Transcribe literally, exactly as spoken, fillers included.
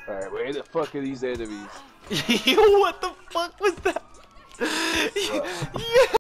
Alright, where the fuck are these enemies? Yo, what the fuck was that?